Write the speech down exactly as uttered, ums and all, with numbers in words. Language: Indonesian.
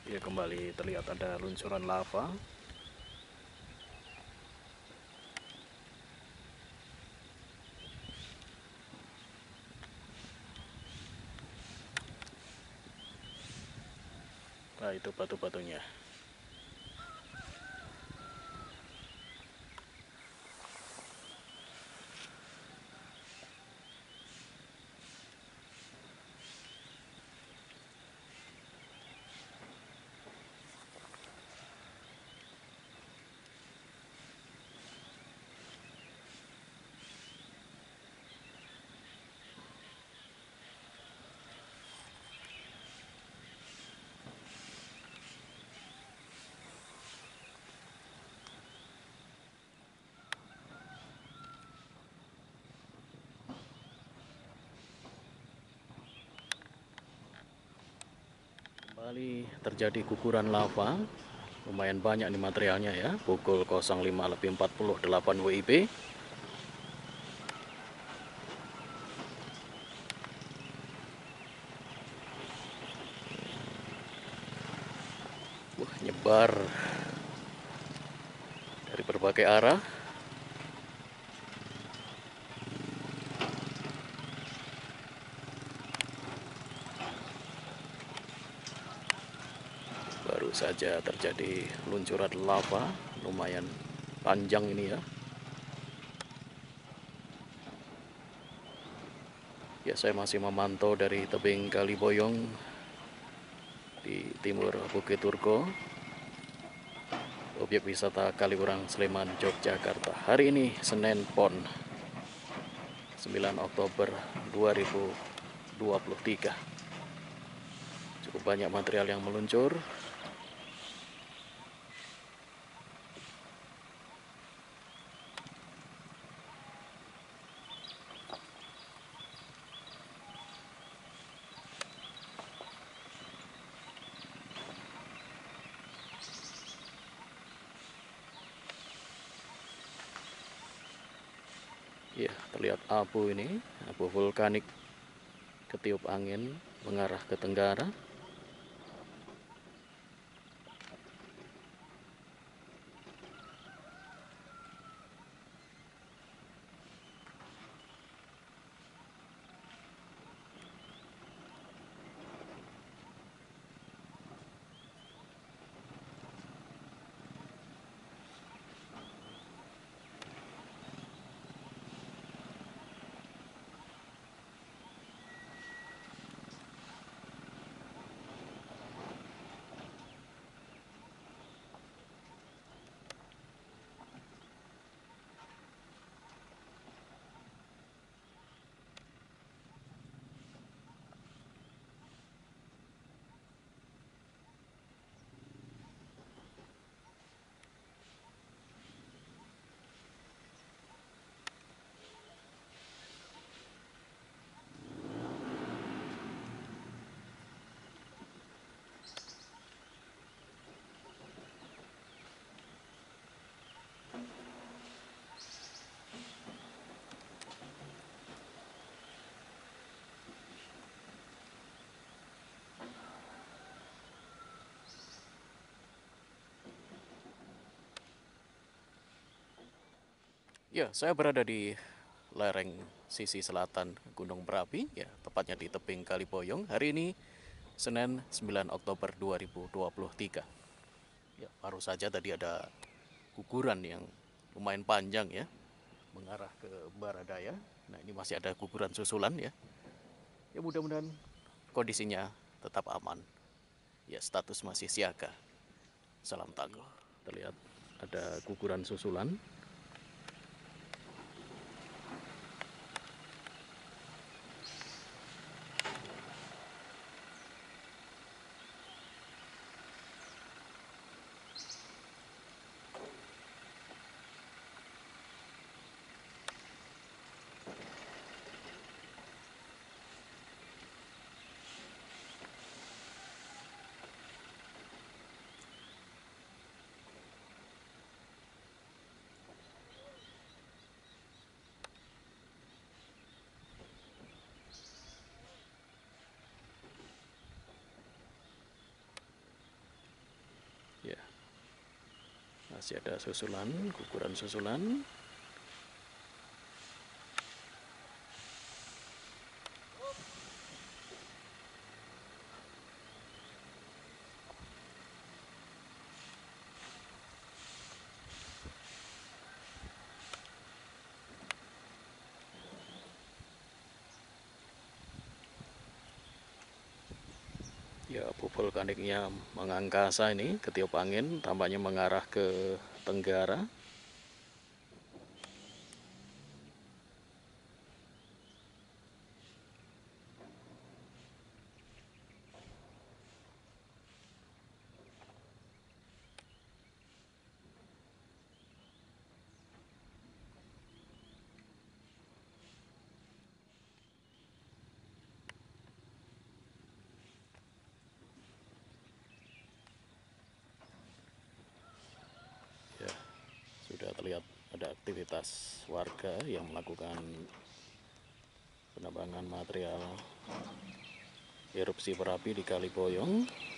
Ya, kembali terlihat ada luncuran lava. Nah, itu batu-batunya. Kembali terjadi guguran lava. Lumayan banyak nih materialnya ya. Pukul nol lima lebih empat puluh delapan W I B. Wah, nyebar dari berbagai arah. Baru saja terjadi luncuran lava. Lumayan panjang ini ya. Ya, saya masih memantau dari tebing Kaliboyong di timur Bukit Turko, objek wisata Kaliurang, Sleman, Yogyakarta. Hari ini Senin Pon sembilan Oktober dua ribu dua puluh tiga. Cukup banyak material yang meluncur. Ya, terlihat abu ini, abu vulkanik ketiup angin mengarah ke tenggara. Ya, saya berada di lereng sisi selatan Gunung Merapi, ya, tepatnya di tebing Kaliboyong. Hari ini Senin sembilan Oktober dua ribu dua puluh tiga. Ya, baru saja tadi ada guguran yang lumayan panjang ya, mengarah ke Baradaya. Nah, ini masih ada guguran susulan ya. Ya, mudah-mudahan kondisinya tetap aman. Ya, status masih siaga. Salam tangguh. Terlihat ada guguran susulan. Masih ada susulan, guguran susulan. Ya, abu vulkaniknya mengangkasa ini, ketiup angin, tampaknya mengarah ke tenggara. Ya, sudah terlihat ada aktivitas warga yang melakukan penambangan material erupsi berapi di Kali Boyong.